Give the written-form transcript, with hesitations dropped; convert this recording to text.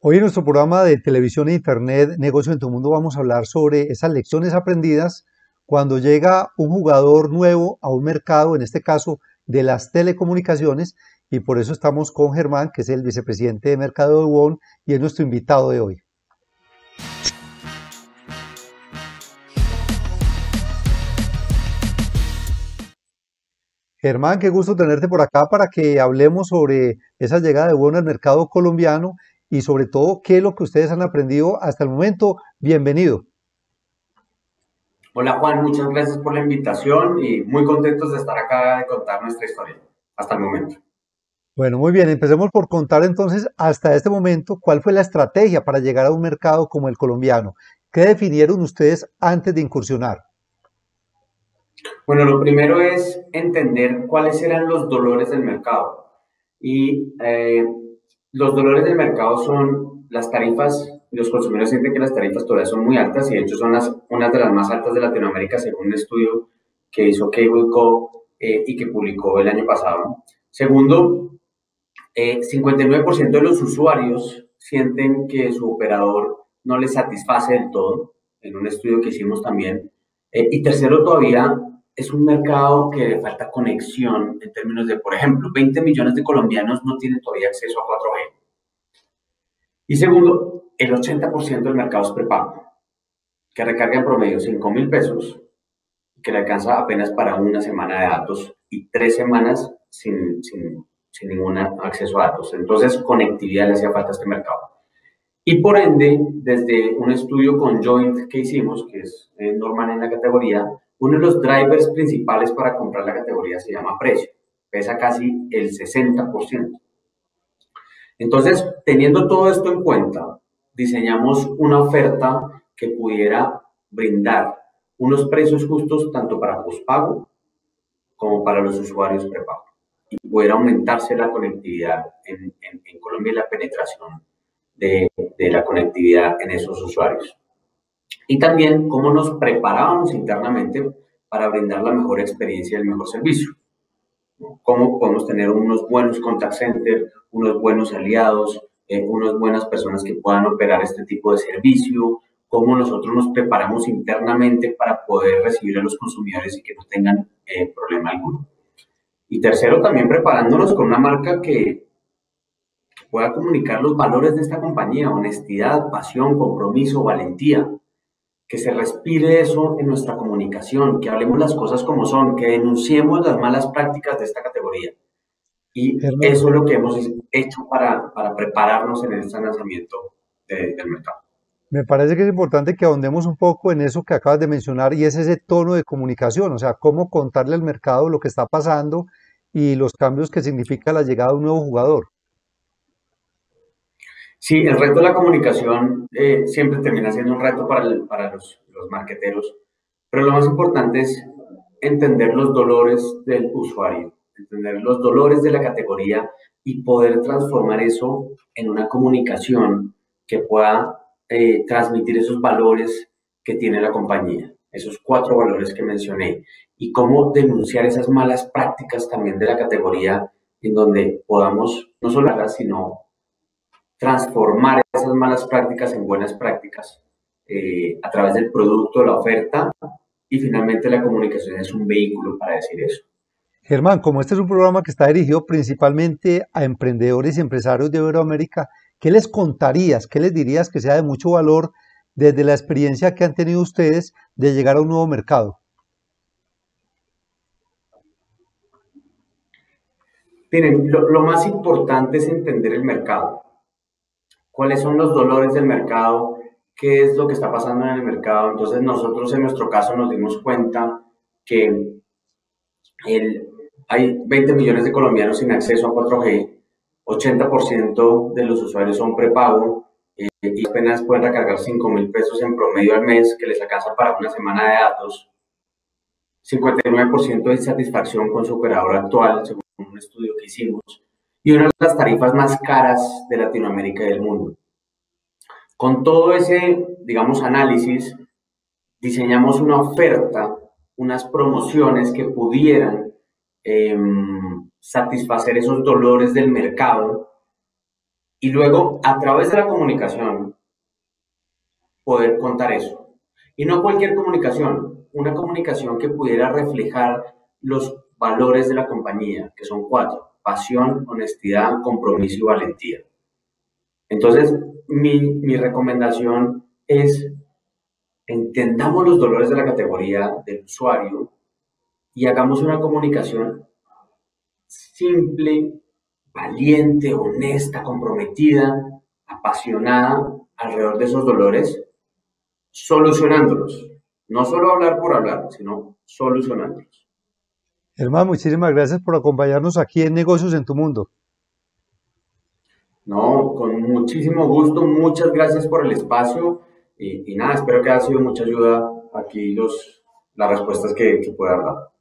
Hoy en nuestro programa de televisión e internet, Negocio en tu Mundo, vamos a hablar sobre esas lecciones aprendidas cuando llega un jugador nuevo a un mercado, en este caso de las telecomunicaciones, y por eso estamos con Germán, que es el vicepresidente de Mercado de WOM y es nuestro invitado de hoy. Germán, qué gusto tenerte por acá para que hablemos sobre esa llegada de WOM al mercado colombiano y sobre todo qué es lo que ustedes han aprendido hasta el momento. Bienvenido. Hola Juan, muchas gracias por la invitación y muy contentos de estar acá de contar nuestra historia hasta el momento. Bueno, muy bien, empecemos por contar entonces hasta este momento cuál fue la estrategia para llegar a un mercado como el colombiano. ¿Qué definieron ustedes antes de incursionar? Bueno, lo primero es entender cuáles eran los dolores del mercado. Y los dolores del mercado son las tarifas. Los consumidores sienten que las tarifas todavía son muy altas y de hecho son unas de las más altas de Latinoamérica según un estudio que hizo Cableco y que publicó el año pasado. Segundo, 59% de los usuarios sienten que su operador no les satisface del todo, en un estudio que hicimos también. Y tercero, todavía es un mercado que le falta conexión en términos de, por ejemplo, 20 millones de colombianos no tienen todavía acceso a 4G. Y segundo, el 80% del mercado es prepago, que recarga en promedio 5.000 pesos, que le alcanza apenas para una semana de datos y 3 semanas sin ningún acceso a datos. Entonces, conectividad le hacía falta a este mercado. Y por ende, desde un estudio con Joint que hicimos, que es normal en la categoría, uno de los drivers principales para comprar la categoría se llama precio. Pesa casi el 60%. Entonces, teniendo todo esto en cuenta, diseñamos una oferta que pudiera brindar unos precios justos tanto para postpago como para los usuarios prepago y pudiera aumentarse la conectividad en Colombia y la penetración de la conectividad en esos usuarios. Y también cómo nos preparábamos internamente para brindar la mejor experiencia y el mejor servicio. Cómo podemos tener unos buenos contact centers, unos buenos aliados, unas buenas personas que puedan operar este tipo de servicio, cómo nosotros nos preparamos internamente para poder recibir a los consumidores y que no tengan problema alguno. Y tercero, también preparándonos con una marca que pueda comunicar los valores de esta compañía: honestidad, pasión, compromiso, valentía. Que se respire eso en nuestra comunicación, que hablemos las cosas como son, que denunciemos las malas prácticas de esta categoría. Y Germán, eso es lo que hemos hecho para prepararnos en este lanzamiento del mercado. me parece que es importante que ahondemos un poco en eso que acabas de mencionar y es ese tono de comunicación, o sea, cómo contarle al mercado lo que está pasando y los cambios que significa la llegada de un nuevo jugador. Sí, el reto de la comunicación siempre termina siendo un reto para los marqueteros, pero lo más importante es entender los dolores del usuario, entender los dolores de la categoría y poder transformar eso en una comunicación que pueda transmitir esos valores que tiene la compañía, esos 4 valores que mencioné, y cómo denunciar esas malas prácticas también de la categoría en donde podamos no solo hablar, sino transformar esas malas prácticas en buenas prácticas a través del producto, la oferta, y finalmente la comunicación es un vehículo para decir eso. Germán, como este es un programa que está dirigido principalmente a emprendedores y empresarios de Iberoamérica, ¿qué les contarías, qué les dirías que sea de mucho valor desde la experiencia que han tenido ustedes de llegar a un nuevo mercado? Miren, lo más importante es entender el mercado. ¿Cuáles son los dolores del mercado? ¿Qué es lo que está pasando en el mercado? Entonces nosotros en nuestro caso nos dimos cuenta que hay 20 millones de colombianos sin acceso a 4G, 80% de los usuarios son prepago y apenas pueden recargar 5.000 pesos en promedio al mes, que les alcanza para una semana de datos. 59% de insatisfacción con su operador actual, según un estudio que hicimos, y una de las tarifas más caras de Latinoamérica y del mundo. Con todo ese, digamos, análisis, diseñamos una oferta, unas promociones que pudieran satisfacer esos dolores del mercado y luego a través de la comunicación poder contar eso. Y no cualquier comunicación, una comunicación que pudiera reflejar los valores de la compañía, que son 4: pasión, honestidad, compromiso y valentía. Entonces, mi recomendación es: entendamos los dolores de la categoría del usuario y hagamos una comunicación simple, valiente, honesta, comprometida, apasionada alrededor de esos dolores, solucionándolos. No solo hablar por hablar, sino solucionándolos. Germán, muchísimas gracias por acompañarnos aquí en Negocios en tu Mundo. No, con muchísimo gusto, muchas gracias por el espacio y nada, espero que haya sido mucha ayuda aquí las respuestas que pueda dar.